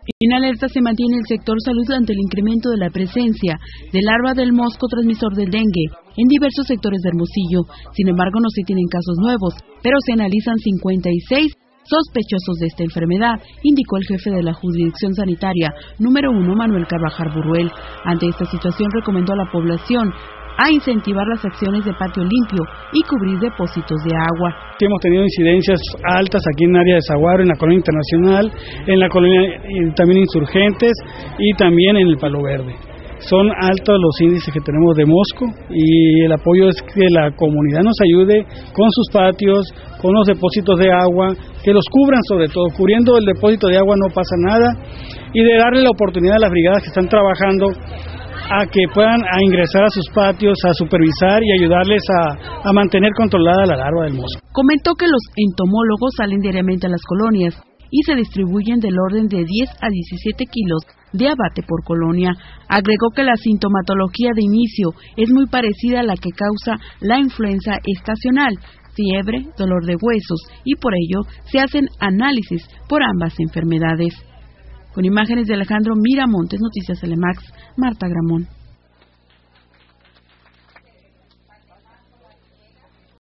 En alerta se mantiene el sector salud ante el incremento de la presencia de larva del mosco transmisor del dengue en diversos sectores de Hermosillo. Sin embargo, no se tienen casos nuevos, pero se analizan 56 sospechosos de esta enfermedad, indicó el jefe de la Jurisdicción Sanitaria número 1, Manuel Carvajal Burruel. Ante esta situación, recomendó a la población a incentivar las acciones de patio limpio y cubrir depósitos de agua. Hemos tenido incidencias altas aquí en el área de Zaguaro, en la colonia Internacional, en la colonia también Insurgentes y también en el Palo Verde. Son altos los índices que tenemos de mosco y el apoyo es que la comunidad nos ayude con sus patios, con los depósitos de agua, que los cubran sobre todo. Cubriendo el depósito de agua no pasa nada, y de darle la oportunidad a las brigadas que están trabajando a que puedan ingresar a sus patios, a supervisar y ayudarles a mantener controlada la larva del mosco. Comentó que los entomólogos salen diariamente a las colonias y se distribuyen del orden de 10 a 17 kilos de abate por colonia. Agregó que la sintomatología de inicio es muy parecida a la que causa la influenza estacional, fiebre, dolor de huesos, y por ello se hacen análisis por ambas enfermedades. Con imágenes de Alejandro Miramontes, Noticias Telemax, Marta Gramón.